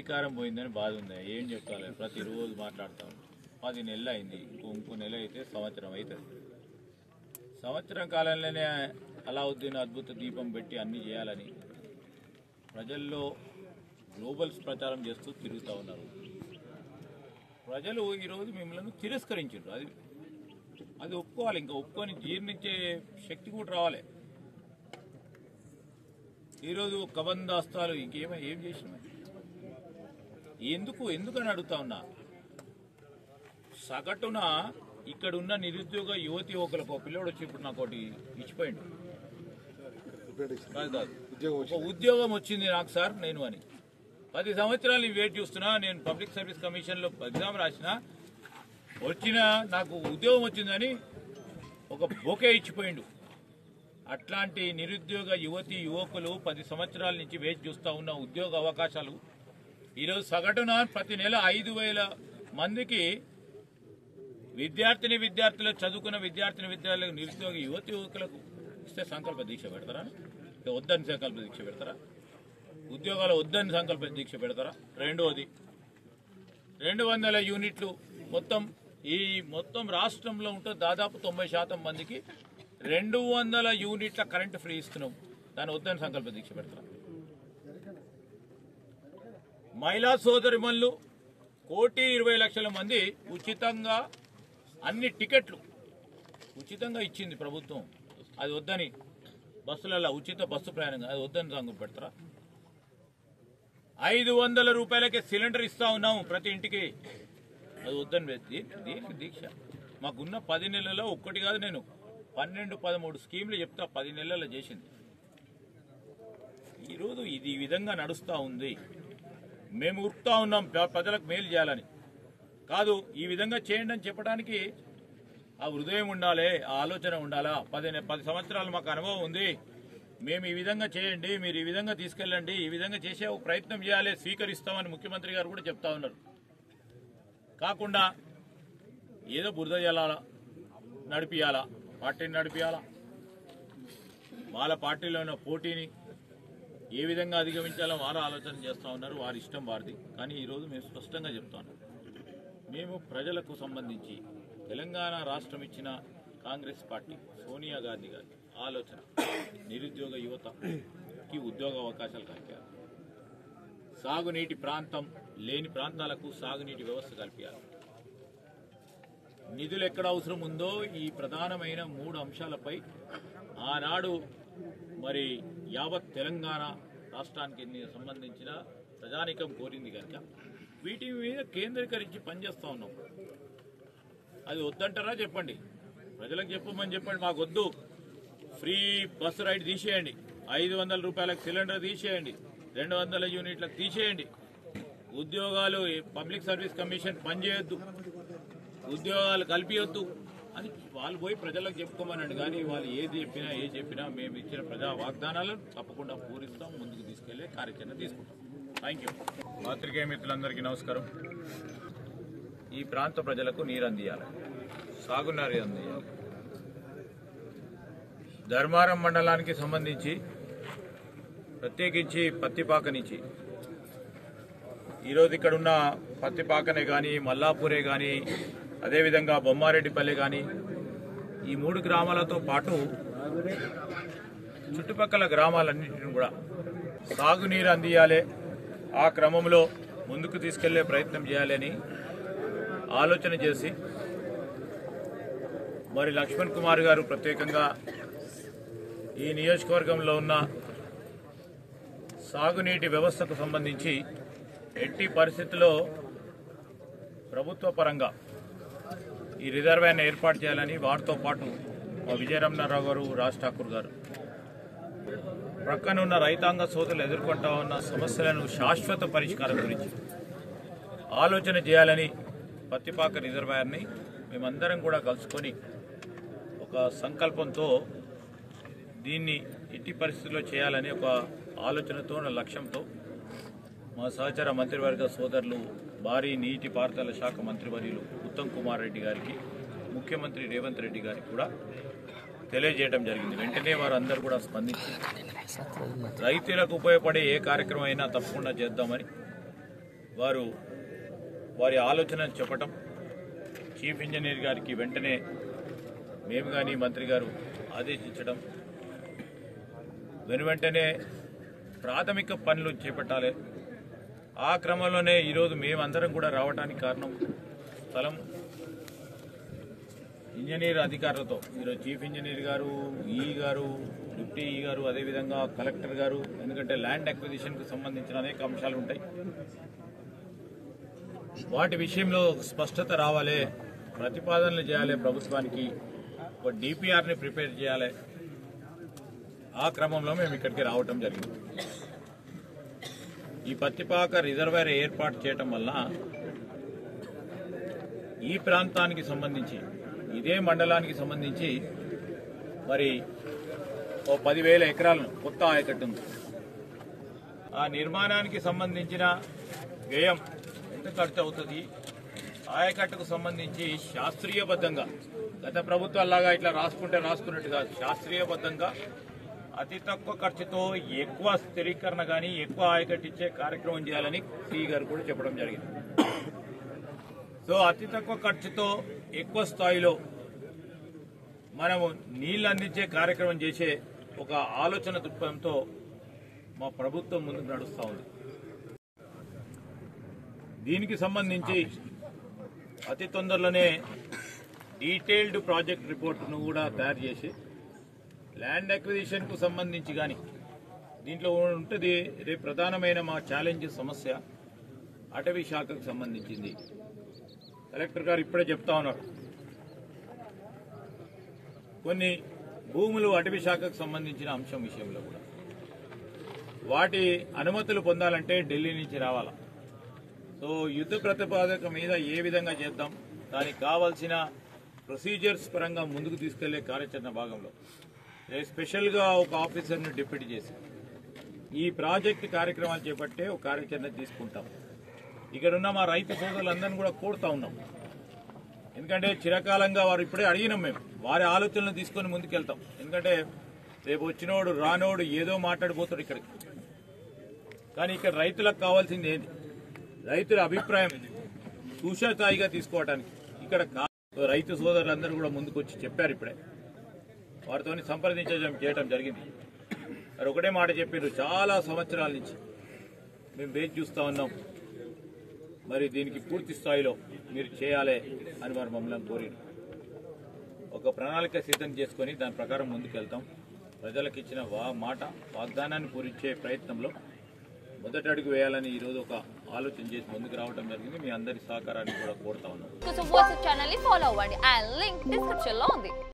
అధికారం పోయిందని బాధ ఉంది. ఏం చెప్పాలి, ప్రతిరోజు మాట్లాడతాం. 10 నెలలు అయింది, ఇంకో నెల అయితే సంవత్సరం అవుతుంది. సంవత్సరం కాలంలోనే అలావుద్దీన్ అద్భుత దీపం పెట్టి అన్నీ చేయాలని ప్రజల్లో గ్లోబల్స్ ప్రచారం చేస్తూ తిరుగుతూ ఉన్నారు. ప్రజలు ఈరోజు మిమ్మల్ని తిరస్కరించారు. అది ఒప్పుకోవాలి. ఇంకా ఒప్పుకొని జీర్ణించే శక్తి కూడా రావాలి. ఈరోజు కబందాస్తాలు ఏం చేసినా ఎందుకని అడుగుతా ఉన్నా. సగటున ఇక్కడున్న నిరుద్యోగ యువతి యువకులకు ఒక పిల్లడు వచ్చి ఇప్పుడు నాకు ఒకటి ఇచ్చిపోయిండు. ఉద్యోగం వచ్చింది నాకు సార్ నేను అని 10 సంవత్సరాలు వెయిట్ చూస్తున్నా. నేను పబ్లిక్ సర్వీస్ కమిషన్లో ఎగ్జామ్ రాసిన నాకు ఉద్యోగం వచ్చిందని ఒక బొకే ఇచ్చిపోయిండు. అట్లాంటి నిరుద్యోగ యువతి యువకులు 10 సంవత్సరాల నుంచి వేచి చూస్తూ ఉన్న ఉద్యోగ అవకాశాలు ఈరోజు సగటున ప్రతి నెల 5,000 మందికి విద్యార్థులు చదువుకున్న విద్యార్థులకు నిరుద్యోగ యువతి యువకులకు ఇస్తే సంకల్ప దీక్ష పెడతారా? వద్దని సంకల్ప దీక్ష పెడతారా? ఉద్యోగాలు వద్దని సంకల్ప దీక్ష పెడతారా? రెండోది 200 యూనిట్లు మొత్తం రాష్ట్రంలో ఉంటే దాదాపు 90% మందికి 200 యూనిట్ల కరెంటు ఫ్రీ ఇస్తున్నాం. దాన్ని వద్దని సంకల్ప దీక్ష పెడతారా? మహిళా సోదరిమణులు 1,20,00,000 మంది ఉచితంగా అన్ని టికెట్లు ఉచితంగా ఇచ్చింది ప్రభుత్వం. అది వద్దని బస్సులలో ఉచిత బస్సు ప్రయాణం అది వద్దని సంకల్ప పెడతారా? 500 రూపాయలకే సిలిండర్ ఇస్తా ఉన్నాము ప్రతి ఇంటికి. అది వద్దని దీనికి దీక్ష. మాకున్న 10 నెలల్లో ఒక్కటి కాదు, నేను 12-13 స్కీమ్లు చెప్తా 10 నెలల్లో చేసింది. ఈరోజు ఇది ఈ విధంగా నడుస్తూ ఉంది. మేము ఉరుకుతా ఉన్నాం ప్రజలకు మేలు చేయాలని కాదు. ఈ విధంగా చేయండి అని చెప్పడానికి ఆ హృదయం ఉండాలి, ఆ ఆలోచన ఉండాలా. 10 సంవత్సరాలు మాకు అనుభవం ఉంది. మేము ఈ విధంగా చేయండి, మీరు ఈ విధంగా తీసుకెళ్ళండి, ఈ విధంగా చేసే ఒక ప్రయత్నం చేయాలి, స్వీకరిస్తామని ముఖ్యమంత్రి గారు కూడా చెప్తా ఉన్నారు. కాకుండా ఏదో బురద జల్లాలా, నడిపియాలా, పార్టీని నడిపియాలా, వాళ్ళ పార్టీలో ఉన్న పోటీని ఏ విధంగా అధిగమించాలో వారు ఆలోచన చేస్తూ ఉన్నారు. వారి ఇష్టం వారిది. కానీ ఈరోజు మేము స్పష్టంగా చెప్తాను, మేము ప్రజలకు సంబంధించి తెలంగాణ రాష్ట్రం ఇచ్చిన కాంగ్రెస్ పార్టీ సోనియా గాంధీ గారి ఆలోచన నిరుద్యోగ యువతకి ఉద్యోగ అవకాశాలు కల్పించాలి. సాగునీటి ప్రాంతం లేని ప్రాంతాలకు సాగునీటి వ్యవస్థ కల్పించాలి. నిధులు ఎక్కడ అవసరం ఉందో ఈ ప్రధానమైన 3 అంశాలపై ఆనాడు మరి యావత్ తెలంగాణ రాష్ట్రానికి సంబంధించిన ప్రజానికం కోరింది కనుక వీటి మీద కేంద్రీకరించి పనిచేస్తూ ఉన్నాం. అది వద్దంటారా చెప్పండి, ప్రజలకు చెప్పమని చెప్పండి. మాకు వద్దు, ఫ్రీ బస్సు రైడ్ తీసేయండి, 500 రూపాయలకు సిలిండర్ తీసేయండి, 200 యూనిట్లకు తీసేయండి, ఉద్యోగాలు పబ్లిక్ సర్వీస్ కమిషన్ పనిచేయొద్దు, ఉద్యోగాలు కల్పించొద్దు అని వాళ్ళు పోయి ప్రజలకు చెప్పుకోమనండి. కానీ వాళ్ళు ఏ చెప్పినా మేము ఇచ్చిన ప్రజా వాగ్దానాలను తప్పకుండా పూరిస్తాం, ముందుకు తీసుకెళ్లే కార్యాచరణ తీసుకుంటాం. Thank you. పాత్రికేయ మిత్రులందరికీ నమస్కారం. ఈ ప్రాంత ప్రజలకు నీరు అందియాలి, సాగునీరు అందియాలి. ధర్మారం మండలానికి సంబంధించి ప్రత్యేకించి పత్తిపాక నుంచి ఈరోజు ఇక్కడున్న పత్తిపాకనే కానీ, మల్లాపూరే కానీ, అదేవిధంగా బొమ్మారెడ్డిపల్లి కానీ ఈ 3 గ్రామాలతో పాటు చుట్టుపక్కల గ్రామాలన్నింటినీ కూడా సాగునీరు అందియాలి, ఆ క్రమంలో ముందుకు తీసుకెళ్లే ప్రయత్నం చేయాలని ఆలోచన చేసి మరి లక్ష్మణ్ కుమార్ గారు ప్రత్యేకంగా ఈ నియోజకవర్గంలో ఉన్న సాగునీటి వ్యవస్థకు సంబంధించి ఎట్టి పరిస్థితుల్లో ప్రభుత్వ పరంగా ఈ రిజర్వాయర్ను ఏర్పాటు చేయాలని, వారితో పాటు విజయరమణారావు గారు, రాజ్ ఠాకూర్ గారు ప్రక్కనున్న రైతాంగ సోదరులు ఎదుర్కొంటా ఉన్న సమస్యలను శాశ్వత పరిష్కారం గురించి ఆలోచన చేయాలని పత్తిపాక రిజర్వాయర్ని మేమందరం కూడా కలుసుకొని ఒక సంకల్పంతో దీన్ని ఎట్టి పరిస్థితుల్లో చేయాలని ఒక ఆలోచనతో, లక్ష్యంతో మా సహచర మంత్రివర్గ సోదరులు భారీ నీటిపారుదల శాఖ మంత్రివర్యులు ఉత్తమ్ కుమార్ రెడ్డి గారికి, ముఖ్యమంత్రి రేవంత్ రెడ్డి గారికి కూడా తెలియజేయడం జరిగింది. వెంటనే వారు అందరూ కూడా స్పందించి రైతులకు ఉపయోగపడే ఏ కార్యక్రమం అయినా తప్పకుండా చేద్దామని వారు వారి ఆలోచనను చెప్పటం, చీఫ్ ఇంజనీర్ గారికి వెంటనే మేము కానీ మంత్రి గారు ఆదేశించడం, వెంటనే ప్రాథమిక పనులు చేపట్టాలి. ఆ క్రమంలోనే ఈరోజు మేమందరం కూడా రావడానికి కారణం స్థలం ఇంజనీర్ అధికారులతో, ఈరోజు చీఫ్ ఇంజనీర్ గారు, ఈ గారు, డిప్యూటీ ఈ గారు, అదేవిధంగా కలెక్టర్ గారు, ఎందుకంటే ల్యాండ్ అక్విజిషన్కు సంబంధించిన అనేక అంశాలు ఉంటాయి. వాటి విషయంలో స్పష్టత రావాలి, ప్రతిపాదనలు చేయాలి, ప్రభుత్వానికి ఒక డిపిఆర్ని ప్రిపేర్ చేయాలి. ఆ క్రమంలో మేము ఇక్కడికి రావటం జరిగింది. ఈ పత్తిపాక రిజర్వాయర్ ఏర్పాటు చేయటం వల్ల ఈ ప్రాంతానికి సంబంధించి, ఇదే మండలానికి సంబంధించి మరి ఓ 10,000 ఎకరాలను కొత్త ఆయకట్టు ఉంది. ఆ నిర్మాణానికి సంబంధించిన వ్యయం ఎంత ఖర్చు అవుతుంది, ఆయకట్టుకు సంబంధించి శాస్త్రీయబద్ధంగా, గత ప్రభుత్వాల్లాగా ఇట్లా రాసుకున్నట్టు కాదు, శాస్త్రీయబద్ధంగా అతి తక్కువ ఖర్చుతో ఎక్కువ స్థిరీకరణ కానీ ఎక్కువ ఆయకట్టు ఇచ్చే కార్యక్రమం చేయాలని సి గారు కూడా చెప్పడం జరిగింది. సో అతి తక్కువ ఖర్చుతో ఎక్కువ స్థాయిలో మనము నీళ్లు అందించే కార్యక్రమం చేసే ఒక ఆలోచన దృక్పథంతో మా ప్రభుత్వం ముందుకు నడుస్తూ ఉంది. దీనికి సంబంధించి అతి తొందరలోనే డీటెయిల్డ్ ప్రాజెక్ట్ రిపోర్ట్ను కూడా తయారు చేసి ల్యాండ్ అక్విజిషన్కు సంబంధించి కానీ దీంట్లో ఉంటుంది. రేపు ప్రధానమైన మా ఛాలెంజ్ సమస్య అటవీ శాఖకు సంబంధించింది. కలెక్టర్ గారు ఇప్పుడే చెప్తా ఉన్నారు, కొన్ని భూములు అటవీ శాఖకు సంబంధించిన అంశం విషయంలో కూడా వాటి అనుమతులు పొందాలంటే ఢిల్లీ నుంచి రావాలా. సో యుద్ధ ప్రతిపాదక మీద ఏ విధంగా చేద్దాం, దానికి కావాల్సిన ప్రొసీజర్స్ పరంగా ముందుకు తీసుకెళ్లే కార్యాచరణ భాగంలో స్పెషల్గా ఒక ఆఫీసర్ను డిప్యూటీ చేసి ఈ ప్రాజెక్టు కార్యక్రమాలు చేపట్టే ఒక కార్యాచరణ తీసుకుంటాం. ఇక్కడున్న మా రైతు సోదరులందరినీ కూడా కోరుతా ఉన్నాం. ఎందుకంటే చిరకాలంగా వారు ఇప్పుడే అడిగినాం, మేము వారి ఆలోచనలు తీసుకొని ముందుకెళ్తాం. ఎందుకంటే రేపు వచ్చినోడు రానోడు ఏదో మాట్లాడిపోతాడు ఇక్కడికి. కానీ ఇక్కడ రైతులకు కావాల్సింది ఏంటి, రైతుల అభిప్రాయం సూషాతాయిగా తీసుకోవడానికి ఇక్కడ రైతు సోదరులందరూ కూడా ముందుకు వచ్చి చెప్పారు. ఇప్పుడే వారితో చేయడం జరిగింది. మరి ఒకటే మాట చెప్పారు, చాలా సంవత్సరాల నుంచి మేము వేచి చూస్తూ ఉన్నాం, మరి దీనికి పూర్తి స్థాయిలో మీరు చేయాలి అని వారు మమ్మల్ని కోరారు. ఒక ప్రణాళిక సిద్ధం చేసుకొని దాని ప్రకారం ముందుకెళ్తాం. ప్రజలకు ఇచ్చిన మాట వాగ్దానాన్ని పూరించే ప్రయత్నంలో మొదటి అడుగు వేయాలని ఈరోజు ఒక ఆలోచన చేసి ముందుకు రావడం జరిగింది. మీ అందరి సహకారాన్ని కూడా కోరుతా ఉన్నాం.